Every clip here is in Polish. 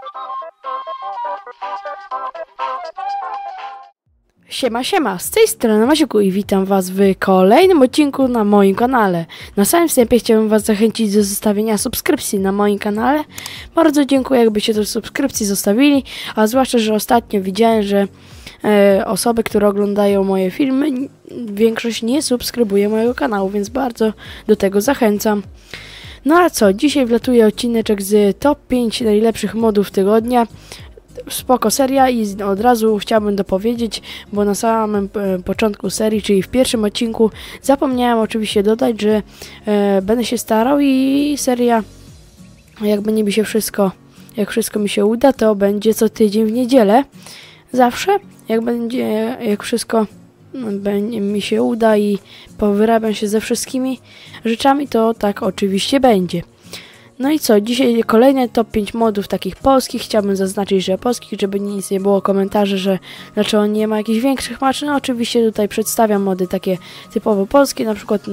Siema, z tej strony Maciuku i witam was w kolejnym odcinku na moim kanale. Na samym wstępie chciałbym was zachęcić do zostawienia subskrypcji na moim kanale. Bardzo dziękuję, jakbyście tę subskrypcję zostawili, a zwłaszcza, że ostatnio widziałem, że osoby, które oglądają moje filmy, większość nie subskrybuje mojego kanału, więc bardzo do tego zachęcam. No a co, dzisiaj wlatuje odcineczek z top 5 najlepszych modów tygodnia. Spoko seria i od razu chciałbym dopowiedzieć, bo na samym początku serii, czyli w pierwszym odcinku, zapomniałem oczywiście dodać, że będę się starał i seria, jakby nie mi się wszystko, jak wszystko mi się uda, to będzie co tydzień w niedzielę. Zawsze, jak wszystko mi się uda i powyrabiam się ze wszystkimi rzeczami, to tak oczywiście będzie. No i co, dzisiaj kolejne top 5 modów takich polskich. Chciałbym zaznaczyć, że polskich, żeby nic nie było komentarzy, że dlaczego nie ma jakichś większych maszyn. No oczywiście tutaj przedstawiam mody takie typowo polskie,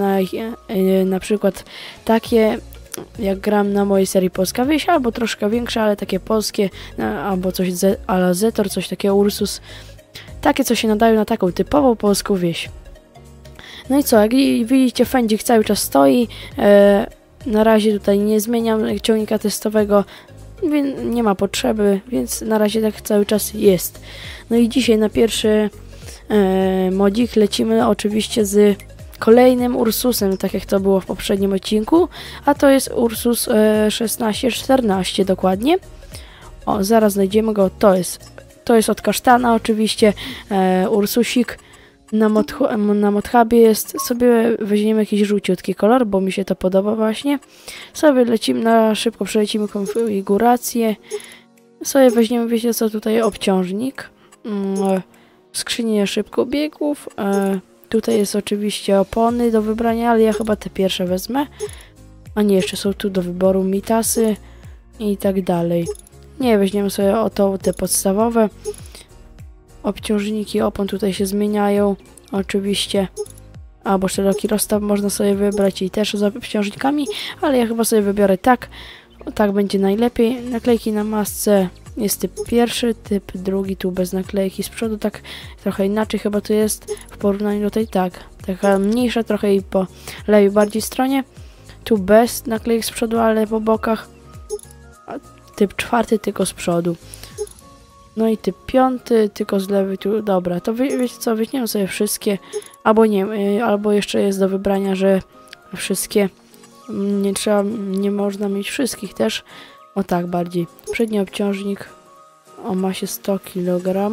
na przykład takie jak gram na mojej serii Polska Wieś, albo troszkę większe, ale takie polskie, albo coś a la Zetor, coś takiego Ursus. Takie, co się nadają na taką typową polską wieś. No i co, jak widzicie, fędzik cały czas stoi. Na razie tutaj nie zmieniam ciągnika testowego, więc nie ma potrzeby, więc na razie tak cały czas jest. No i dzisiaj na pierwszy modzik lecimy oczywiście z kolejnym Ursusem, tak jak to było w poprzednim odcinku, a to jest Ursus 1614 dokładnie. O, zaraz znajdziemy go, to jest od Kasztana oczywiście, Ursusik. Na Modhubie jest, sobie weźmiemy jakiś żółciutki kolor, bo mi się to podoba właśnie. Sobie lecimy, szybko przelecimy konfigurację. Sobie weźmiemy, wiecie co, tutaj obciążnik. Skrzynię szybkobiegów. Tutaj jest oczywiście opony do wybrania, ale ja chyba te pierwsze wezmę. A nie, jeszcze są tu do wyboru mitasy i tak dalej. Nie, weźmiemy sobie te podstawowe. Obciążniki opon tutaj się zmieniają, oczywiście, albo szeroki rozstaw można sobie wybrać i też z obciążnikami, ale ja chyba sobie wybiorę tak będzie najlepiej. Naklejki na masce jest typ pierwszy, typ drugi tu bez naklejki z przodu, tak trochę inaczej chyba to jest w porównaniu do tej, taka mniejsza trochę i po lewej bardziej stronie, tu bez naklejek z przodu, ale po bokach, a typ czwarty tylko z przodu. No i typ piąty, tylko z lewej tu, dobra, to wiecie co, weźmiemy sobie wszystkie, albo nie, albo jeszcze jest do wybrania, że wszystkie, nie można mieć wszystkich też, o tak bardziej. Przedni obciążnik o masie 100 kg,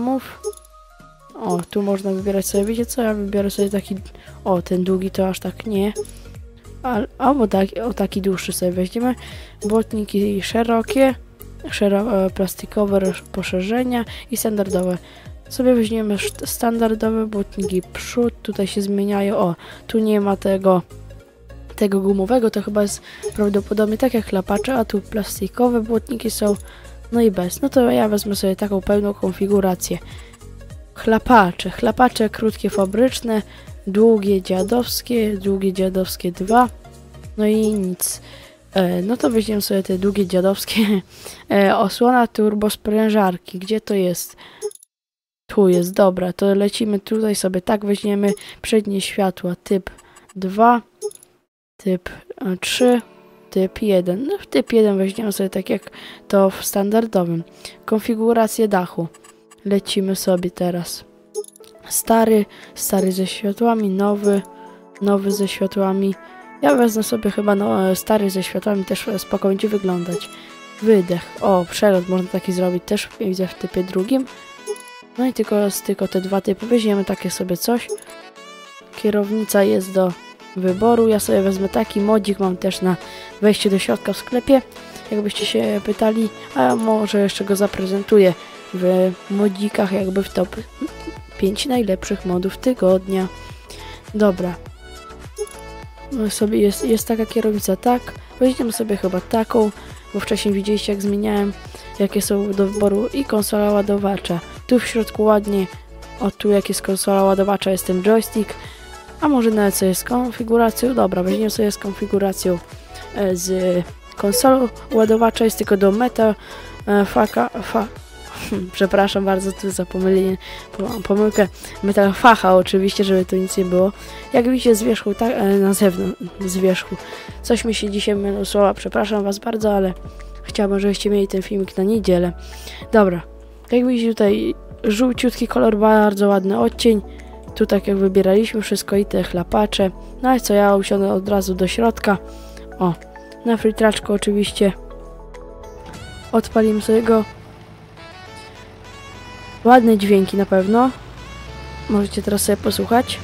o, tu można wybierać sobie, wiecie co, ja wybiorę sobie taki, o, ten długi to aż tak nie, albo taki dłuższy sobie weźmiemy, błotniki szerokie, plastikowe poszerzenia i standardowe. Sobie weźmiemy standardowe błotniki przód, tutaj się zmieniają, o, tu nie ma tego gumowego, to chyba jest prawdopodobnie tak jak chlapacze, a tu plastikowe błotniki są, no i bez. No to ja wezmę sobie taką pełną konfigurację. Chlapacze krótkie fabryczne, długie dziadowskie 2, no i nic. No to weźmiemy sobie te długie dziadowskie. Osłona turbosprężarki. Gdzie to jest? Tu jest, dobra. To lecimy tutaj sobie tak. Weźmiemy przednie światła typ 2, typ 3, typ 1. No w typ 1 weźmiemy sobie tak jak to w standardowym. Konfigurację dachu. Lecimy sobie teraz. Stary ze światłami, nowy ze światłami. Ja wezmę sobie chyba stary ze światłami, też spoko będzie wyglądać. Wydech. O, przelot można taki zrobić też, widzę w typie drugim. No i tylko te dwa typy. Weźmiemy takie sobie coś. Kierownica jest do wyboru. Ja sobie wezmę taki modzik, mam też na wejściu do środka w sklepie. Jakbyście się pytali, a może jeszcze go zaprezentuję w modzikach, jakby w top 5 najlepszych modów tygodnia. Dobra. Sobie jest taka kierownica, tak. Weźmiemy sobie chyba taką, bo wcześniej widzieliście jak zmieniałem, jakie są do wyboru i konsola ładowacza. Tu w środku ładnie, o tu jak jest konsola ładowacza jest ten joystick, a może nawet sobie z konfiguracją, dobra, weźmiemy sobie z konfiguracją z konsolą ładowacza, jest tylko do przepraszam bardzo, tu za pomyłkę. Metal facha oczywiście, żeby tu nic nie było. Jak widzicie z wierzchu, tak, na zewnątrz, z wierzchu. Coś mi się dzisiaj mylą słowa, przepraszam was bardzo, ale chciałbym, żebyście mieli ten filmik na niedzielę. Dobra, jak widzicie tutaj żółciutki kolor, bardzo ładny odcień. Tu tak jak wybieraliśmy wszystko i te chlapacze. No i co, ja usiądę od razu do środka. O, na filtraczku oczywiście. Odpalimy sobie go. Ładne dźwięki na pewno. Możecie teraz sobie posłuchać.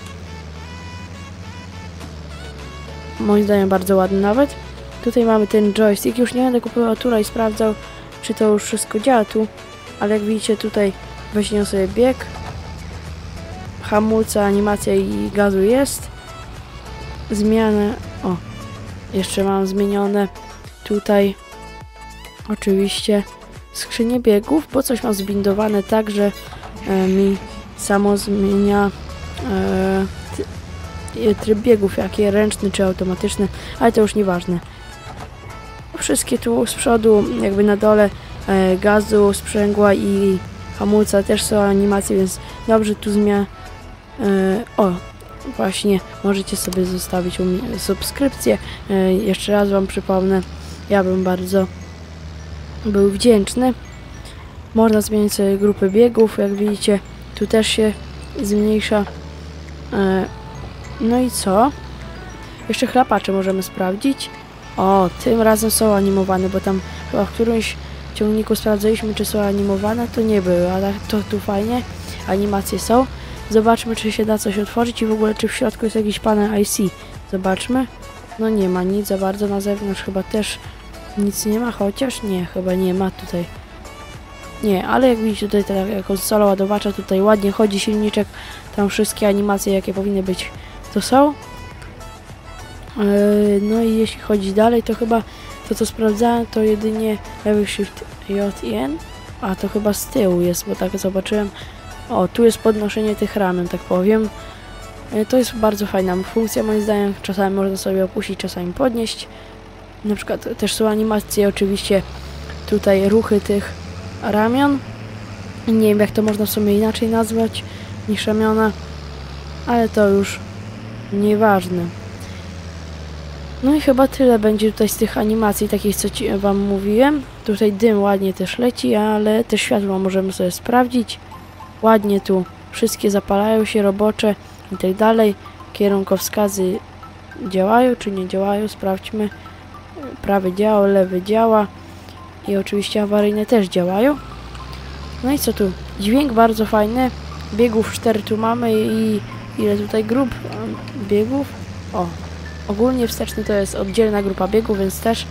Moim zdaniem bardzo ładny nawet. Tutaj mamy ten joystick. Już nie będę kupował tura i sprawdzał, czy to już wszystko działa tu. Ale jak widzicie tutaj weźmiemy sobie bieg. Hamulca, animacja i gazu jest. Zmianę. O, jeszcze mam zmienione tutaj. Oczywiście skrzynię biegów, bo coś mam zbindowane tak, że mi samo zmienia tryb biegów, jakie ręczny czy automatyczny, ale to już nieważne. Wszystkie tu z przodu, jakby na dole gazu, sprzęgła i hamulca też są animacje, więc dobrze tu zmienia. O, właśnie możecie sobie zostawić u mnie subskrypcję. Jeszcze raz wam przypomnę, ja bym bardzo był wdzięczny. Można zmienić sobie grupy biegów, jak widzicie tu też się zmniejsza. No i co? Jeszcze chlapacze możemy sprawdzić. O, tym razem są animowane, bo tam chyba w którymś ciągniku sprawdzaliśmy, czy są animowane, to nie były, ale to tu fajnie, animacje są. Zobaczmy, czy się da coś otworzyć i w ogóle, czy w środku jest jakiś panel IC. Zobaczmy. No nie ma nic za bardzo, na zewnątrz chyba też nic nie ma, chociaż nie, chyba nie ma tutaj. Nie, ale jak widzicie tutaj ta konsola ładowacza, tutaj ładnie chodzi silniczek, tam wszystkie animacje jakie powinny być to są. No i jeśli chodzi dalej, to chyba to co sprawdzałem to jedynie lewy shift J i N, a to chyba z tyłu jest, bo tak zobaczyłem. O, tu jest podnoszenie tych ramion, tak powiem. To jest bardzo fajna funkcja moim zdaniem, czasami można sobie opuścić, czasami podnieść. Na przykład też są animacje, oczywiście tutaj ruchy tych ramion. Nie wiem jak to można w sumie inaczej nazwać niż ramiona, ale to już nieważne. No i chyba tyle będzie tutaj z tych animacji takich, co wam mówiłem. Tutaj dym ładnie też leci, ale też światło możemy sobie sprawdzić. Ładnie tu wszystkie zapalają się, robocze i tak dalej. Kierunkowskazy działają czy nie działają, sprawdźmy. Prawy działa, lewy działa i oczywiście awaryjne też działają. No i co tu? Dźwięk bardzo fajny. Biegów 4 tu mamy i ile tutaj grup biegów? O, ogólnie wsteczny to jest oddzielna grupa biegów, więc też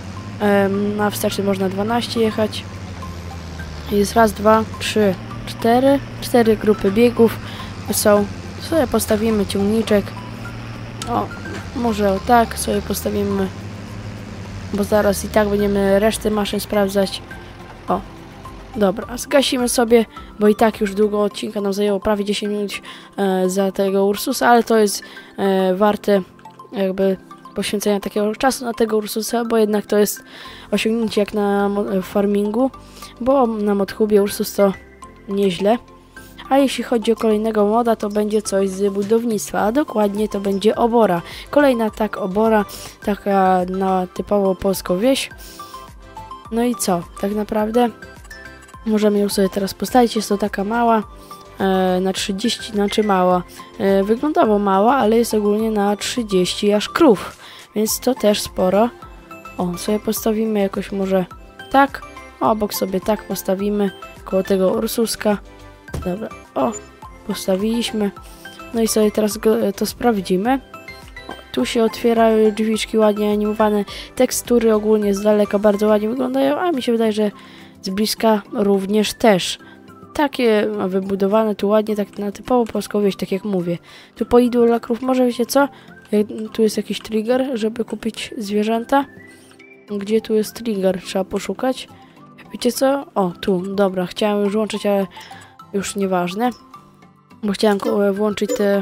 na wsteczny można 12 jechać. Jest raz, dwa, trzy, cztery grupy biegów są. Sobie postawimy ciągniczek. O, może o tak sobie postawimy, bo zaraz i tak będziemy resztę maszyn sprawdzać. O, dobra, zgasimy sobie, bo i tak już długo odcinka nam zajęło, prawie 10 minut za tego Ursusa, ale to jest warte jakby poświęcenia takiego czasu na tego Ursusa, bo jednak to jest osiągnięcie jak na farmingu, bo na modhubie Ursus to nieźle. A jeśli chodzi o kolejnego moda, to będzie coś z budownictwa, a dokładnie to będzie obora. Kolejna obora, taka na typowo polską wieś. No i co? Tak naprawdę możemy ją sobie teraz postawić, jest to taka mała, na 30, znaczy mała. Wyglądowo mała, ale jest ogólnie na 30 aż krów, więc to też sporo. O, sobie postawimy jakoś może tak, obok sobie tak postawimy, koło tego Ursuska. Dobra, o, postawiliśmy. No i sobie teraz to sprawdzimy. O, tu się otwierają drzwiczki ładnie animowane. Tekstury ogólnie z daleka bardzo ładnie wyglądają, a mi się wydaje, że z bliska również też. Takie wybudowane tu ładnie, tak na typowo polską wieś, tak jak mówię. Tu po idół dla krów, może wiecie co? Tu jest jakiś trigger, żeby kupić zwierzęta. Gdzie tu jest trigger? Trzeba poszukać. Wiecie co? O, tu, dobra, chciałem już włączyć, ale już nieważne, bo chciałem włączyć te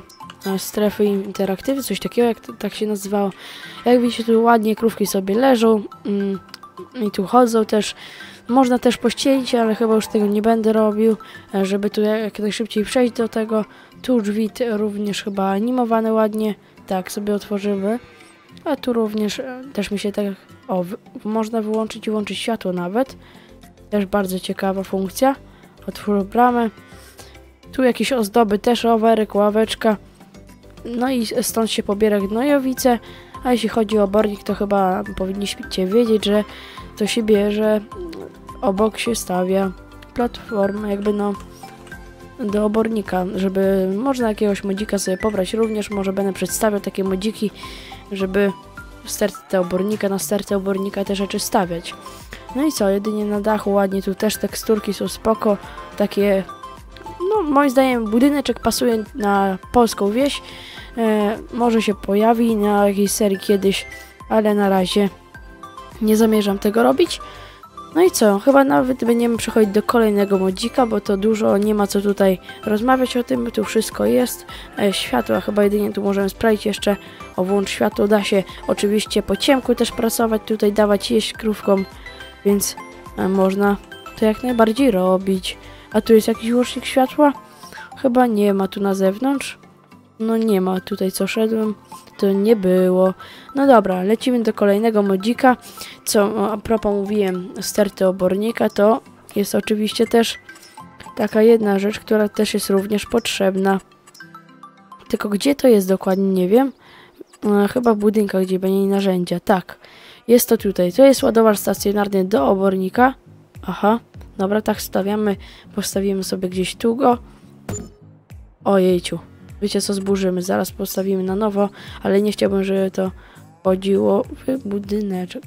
strefy interaktywne, coś takiego, jak to, tak się nazywało. Jak widzicie, tu ładnie krówki sobie leżą i tu chodzą też. Można też pościelić, ale chyba już tego nie będę robił, żeby tu jak najszybciej przejść do tego. Tu drzwi również chyba animowane ładnie. Tak, sobie otworzymy. A tu również też mi się tak... O, można wyłączyć i włączyć światło nawet. Też bardzo ciekawa funkcja. Otwórz bramę. Tu jakieś ozdoby, też rowerek, ławeczka. No i stąd się pobiera gnojowice. A jeśli chodzi o obornik, to chyba powinniście wiedzieć, że to się bierze, obok się stawia platformę jakby no do obornika, żeby można jakiegoś modzika sobie pobrać. Również może będę przedstawiał takie modziki, żeby na stertę obornika te rzeczy stawiać. No i co, jedynie na dachu ładnie, tu też teksturki są spoko, takie, no moim zdaniem budyneczek pasuje na polską wieś, może się pojawi na jakiejś serii kiedyś, ale na razie nie zamierzam tego robić. No i co, chyba nawet będziemy przechodzić do kolejnego modzika, bo to dużo, nie ma co tutaj rozmawiać o tym, tu wszystko jest. Światła chyba jedynie tu możemy sprawdzić jeszcze, o włącz światło, da się oczywiście po ciemku też pracować, tutaj dawać jeść krówkom, więc można to jak najbardziej robić. A tu jest jakiś łącznik światła? Chyba nie ma tu na zewnątrz. No nie ma tutaj, co szedłem, to nie było. No dobra, lecimy do kolejnego modzika. Co a propos mówiłem, sterty obornika, to jest oczywiście też taka jedna rzecz, która też jest również potrzebna. Tylko gdzie to jest dokładnie, nie wiem. Chyba w budynkach, gdzie będzie narzędzia. Tak, jest to tutaj. To jest ładowar stacjonarny do obornika. Aha, dobra, tak stawiamy. Postawimy sobie gdzieś tu go. Ojejciu. Wiecie co, zburzymy, zaraz postawimy na nowo, ale nie chciałbym, żeby to chodziło w budyneczek.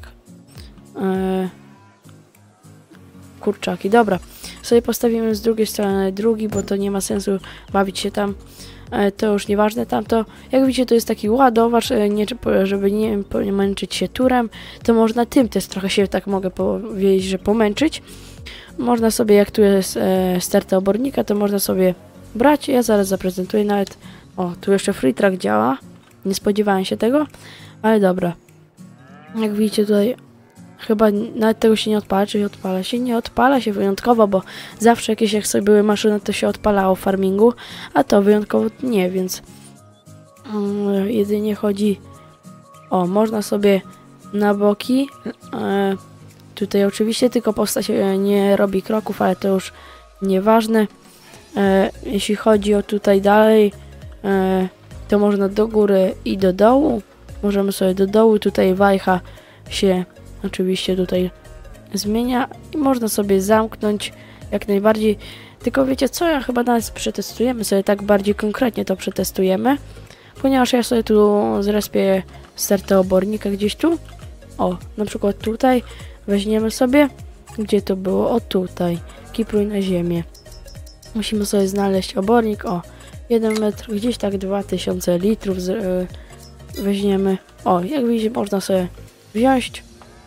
Kurczaki, dobra. Sobie postawimy z drugiej strony drugi, bo to nie ma sensu bawić się tam. To już nieważne tamto. Jak widzicie, to jest taki ładowacz, żeby nie męczyć się turem, to można tym też trochę się, tak mogę powiedzieć, że pomęczyć. Można sobie, jak tu jest sterta obornika, to można sobie brać. Ja zaraz zaprezentuję nawet. O, tu jeszcze free track działa. Nie spodziewałem się tego, ale dobra. Jak widzicie tutaj chyba nawet tego się nie odpala, czyli odpala się. Nie odpala się wyjątkowo, bo zawsze jakieś jak sobie były maszyny, to się odpalało w farmingu, a to wyjątkowo nie, więc jedynie chodzi o, można sobie na boki. Tutaj oczywiście tylko postać nie robi kroków, ale to już nieważne. Jeśli chodzi o tutaj dalej, to można do góry i do dołu. Możemy sobie do dołu, tutaj wajcha się oczywiście tutaj zmienia i można sobie zamknąć jak najbardziej. Tylko wiecie co, ja chyba nawet przetestujemy sobie tak bardziej konkretnie to przetestujemy, ponieważ ja sobie tu zrespię stertę obornika gdzieś tu. O, na przykład tutaj weźmiemy sobie, gdzie to było, o tutaj, kipruj na ziemię. Musimy sobie znaleźć obornik, o 1 metr, gdzieś tak 2000 litrów weźmiemy. O, jak widzicie, można sobie wziąć.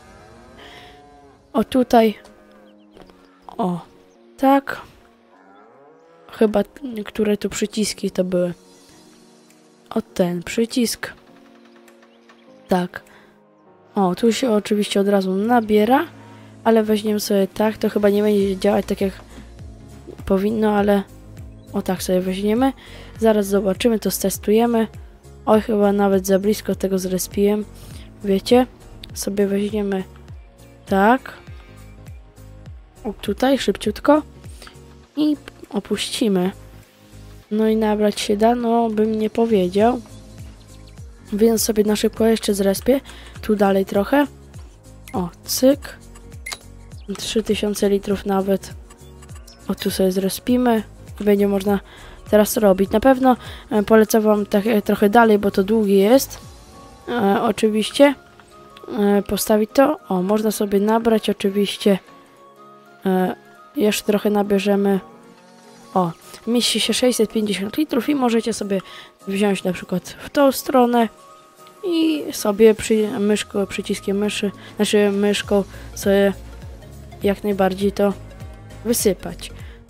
O tutaj. O, tak. Chyba, które tu przyciski to były. O, ten przycisk. Tak. O, tu się oczywiście od razu nabiera, ale weźmiemy sobie tak, to chyba nie będzie działać tak jak powinno, ale o tak sobie weźmiemy. Zaraz zobaczymy, to stestujemy. Oj, chyba nawet za blisko tego zrespiłem. Wiecie? Sobie weźmiemy tak. O, tutaj szybciutko. I opuścimy. No i nabrać się da, no bym nie powiedział. Więc sobie na szybko jeszcze zrespię. Tu dalej trochę. O, cyk. 3000 litrów nawet. O, tu sobie zrespimy i będzie można teraz robić. Na pewno polecam wam tak, trochę dalej, bo to długi jest. Oczywiście postawić to. O, można sobie nabrać oczywiście. Jeszcze trochę nabierzemy. O, mieści się 650 litrów i możecie sobie wziąć na przykład w tą stronę i sobie przyciskiem myszy, znaczy myszką sobie jak najbardziej to wysypać.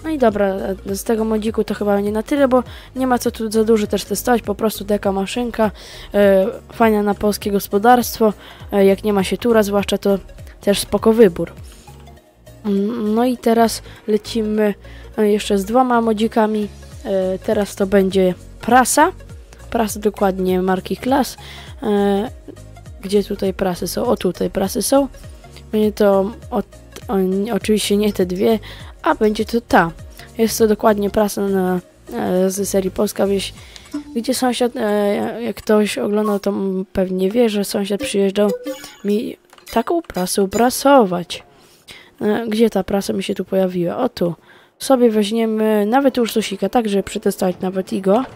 No i dobra, z tego modziku to chyba nie na tyle, bo nie ma co tu za dużo też testować, po prostu taka maszynka, fajna na polskie gospodarstwo, jak nie ma się tura zwłaszcza, to też spoko wybór. No i teraz lecimy jeszcze z 2 modzikami, teraz to będzie prasa dokładnie marki Claas, gdzie tutaj prasy są, o tutaj prasy są, będzie to oczywiście nie te 2, a będzie to ta. Jest to dokładnie prasa z serii Polska Wieś, gdzie sąsiad, jak ktoś oglądał, to pewnie wie, że sąsiad przyjeżdżał mi taką prasę prasować. Gdzie ta prasa mi się tu pojawiła? O tu. Sobie weźmiemy nawet Ursusika, tak żeby przetestować nawet i go.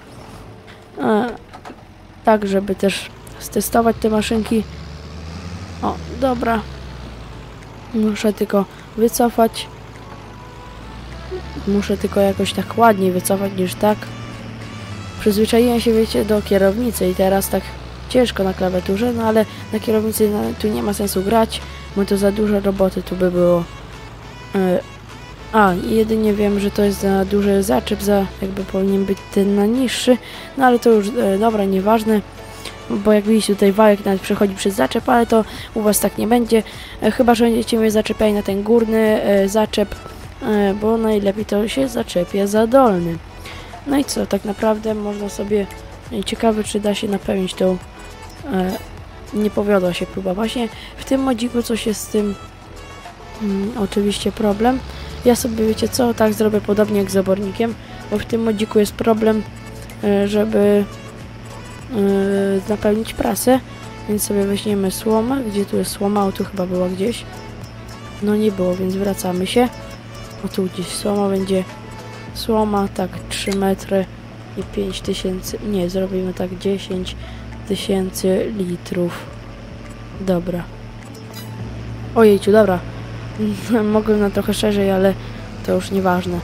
Tak, żeby też stestować te maszynki. O, dobra. Muszę tylko wycofać. Muszę tylko jakoś tak ładniej wycofać niż tak. Przyzwyczaiłem się, wiecie, do kierownicy i teraz tak ciężko na klawiaturze, no ale na kierownicy tu nie ma sensu grać, bo to za dużo roboty tu by było. Jedynie wiem, że to jest za duży zaczep, jakby powinien być ten na niższy, no ale to już, dobra, nieważne, bo jak widzicie tutaj wałek nawet przechodzi przez zaczep, ale to u was tak nie będzie, chyba że będziecie mnie zaczepiali na ten górny zaczep, bo najlepiej to się zaczepia za dolny. No i co, tak naprawdę można sobie, ciekawe czy da się napełnić tą, nie powiodła się próba. Właśnie w tym modziku coś jest z tym, oczywiście problem. Ja sobie, wiecie co, tak zrobię podobnie jak z obornikiem, bo w tym modziku jest problem, żeby napełnić prasę, więc sobie weźmiemy słomę. Gdzie tu jest słoma? O, tu chyba była gdzieś. No nie było, więc wracamy się. O, tu gdzieś słoma będzie. Słoma, tak, 3 metry i 5000, nie, zrobimy tak 10 000 litrów. Dobra. Ojejciu, dobra. Mogłem na trochę szerzej, ale to już nieważne.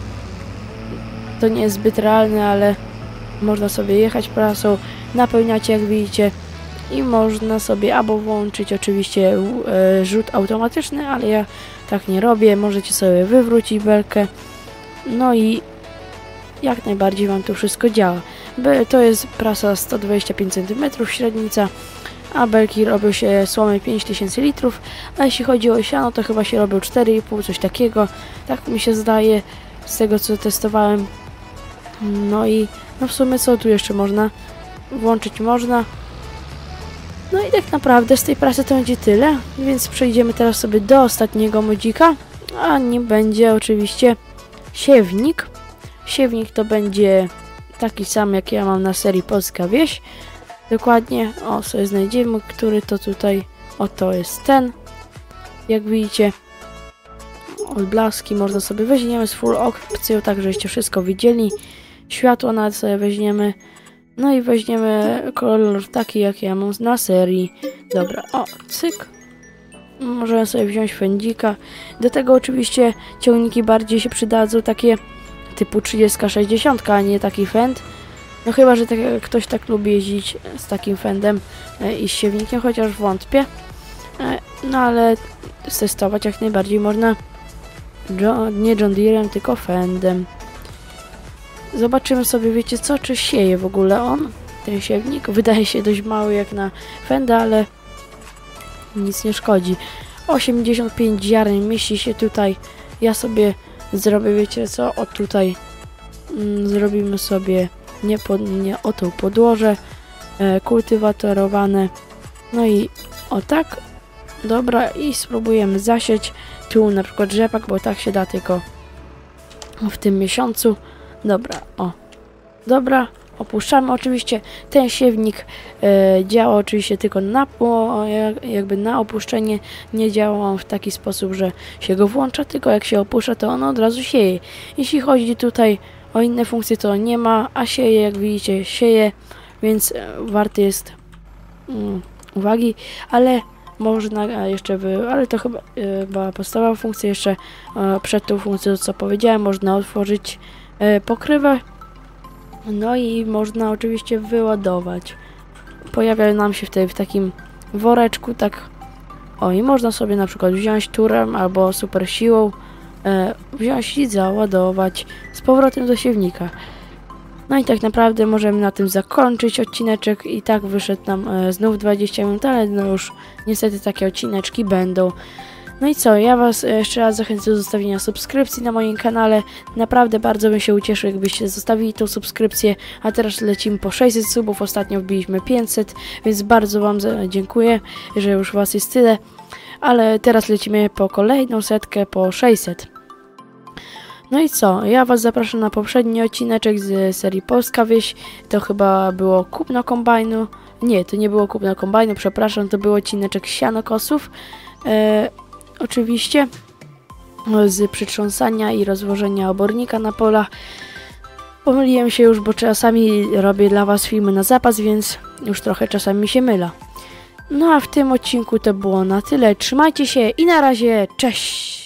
To nie jest zbyt realne, ale można sobie jechać prasą, napełniać jak widzicie i można sobie albo włączyć oczywiście rzut automatyczny, ale ja tak nie robię. Możecie sobie wywrócić belkę. No i jak najbardziej wam to wszystko działa. To jest prasa 125 cm średnica, a belki robią się słomy 5000 litrów, a jeśli chodzi o siano, to chyba się robią 4,5, coś takiego. Tak mi się zdaje z tego co testowałem. No i no w sumie co tu jeszcze można? Włączyć można. No i tak naprawdę z tej prasy to będzie tyle, więc przejdziemy teraz sobie do ostatniego modzika, a nim będzie oczywiście siewnik. Siewnik to będzie taki sam jak ja mam na serii Polska Wieś. Dokładnie, o sobie znajdziemy, który to tutaj, oto jest ten. Jak widzicie, odblaski można sobie weźmiemy z full opcją, tak żeście wszystko widzieli. Światło nawet sobie weźmiemy. No i weźmiemy kolor taki jak ja mam na serii. Dobra, o, cyk. Możemy sobie wziąć fędzika. Do tego oczywiście ciągniki bardziej się przydadzą, takie typu 30-60, a nie taki fend. No chyba, że ktoś tak lubi jeździć z takim fendem i z siewnikiem, chociaż wątpię. No ale testować jak najbardziej można nie John Deerem, tylko fendem. Zobaczymy sobie, wiecie co, czy sieje w ogóle on, ten siewnik. Wydaje się dość mały jak na fenda, ale nic nie szkodzi. 85 ziaren mieści się tutaj. Ja sobie zrobię, wiecie co, o tutaj zrobimy sobie nie o tą podłoże kultywatorowane. No i o tak. Dobra, i spróbujemy zasieć tu na przykład rzepak, bo tak się da tylko w tym miesiącu. Dobra, o. Dobra, opuszczamy. Oczywiście ten siewnik działa oczywiście tylko jakby na opuszczenie. Nie działa on w taki sposób, że się go włącza, tylko jak się opuszcza, to on od razu sieje. Jeśli chodzi tutaj o inne funkcje, to nie ma, a sieje, jak widzicie, sieje, więc warty jest uwagi, ale można jeszcze, ale to chyba była podstawowa funkcja. Jeszcze przed tą funkcją, co powiedziałem, można otworzyć pokrywę, no i można oczywiście wyładować. Pojawia nam się w takim woreczku, tak. O, i można sobie na przykład wziąć turem albo super siłą wziąć i załadować z powrotem do siewnika. No i tak naprawdę możemy na tym zakończyć odcineczek. I tak wyszedł nam znów 20 minut, ale no już niestety takie odcineczki będą. No i co, ja was jeszcze raz zachęcam do zostawienia subskrypcji na moim kanale. Naprawdę bardzo bym się ucieszył, jakbyście zostawili tą subskrypcję. A teraz lecimy po 600 subów, ostatnio wbiliśmy 500, więc bardzo wam dziękuję, że już was jest tyle. Ale teraz lecimy po kolejną setkę, po 600. No i co, ja was zapraszam na poprzedni odcineczek z serii Polska Wieś. To chyba było kupno kombajnu. Nie, to nie było kupno kombajnu, przepraszam, to był odcineczek sianokosów. Oczywiście z przytrząsania i rozłożenia obornika na polach. Pomyliłem się już, bo czasami robię dla was filmy na zapas, więc już trochę czasami mi się myla. No a w tym odcinku to było na tyle. Trzymajcie się i na razie, cześć!